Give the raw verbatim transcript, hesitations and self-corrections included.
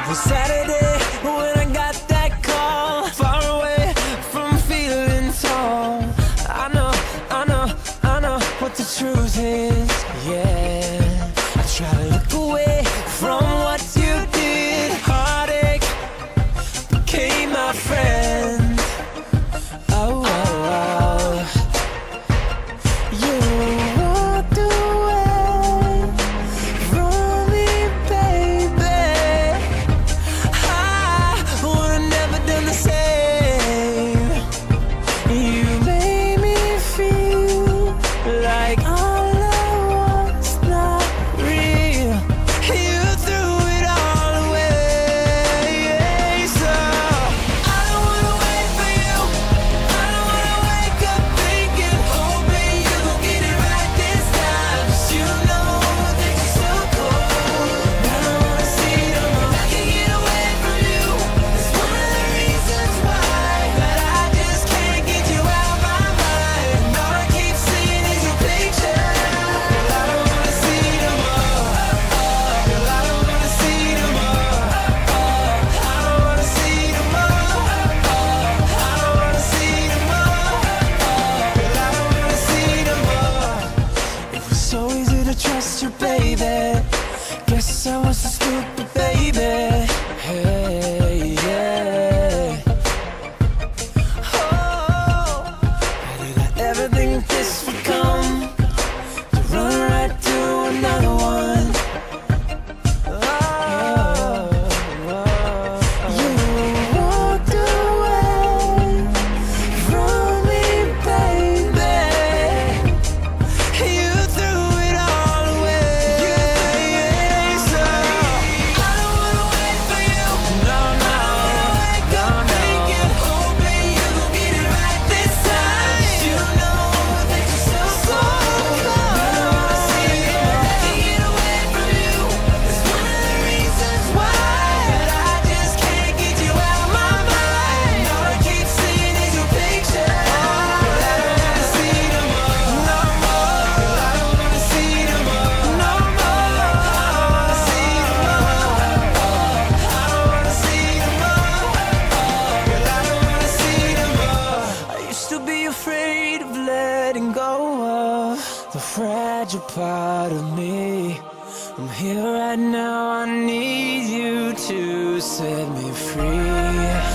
was Saturday when I got that call, far away from feeling tall. I know, I know, I know what the truth is, yeah. I try to look away from what you did. Heartache became my friend. Oh, oh, oh. You walked away from me, baby. I would've never done the same. You made me feel like all I was not real. You threw it all away. So I don't wanna wait for you. I don't wanna wake up thinking, hoping you gon' get it right this time. 'Cause you know that you're so cold. I don't wanna see it no more. I can't get away from you. It's one of the reasons why that I just can't get you out my mind. And all I keep seeing is your picture. Girl, I don't wanna see it no more. Girl, I don't wanna see it no more. I don't wanna see it no more. I don't wanna see it no more. Girl, I don't wanna see it no more. It was so easy to trust you, baby. Guess I was a stupid baby. Hey, yeah. Oh, how did I ever think this would come? To run right to another one. Oh, you walked away from me, baby. You threw it all away. So I don't wanna wait for you. No, no, wake up thinking, hoping you gon' get it right this time. You know that you're so cold. I don't wanna see it. I can't get away from you. It's one of the reasons why that I just can't get you out my mind. All I keep seeing is your picture. But I don't wanna see it no more. No more. I don't wanna see it no more. No more. I don't wanna see it no more. I don't wanna see it no more. Girl, I don't wanna see it no more. I used to be afraid of letting go of the fragile part of me. I'm here right now, I need you to set me free.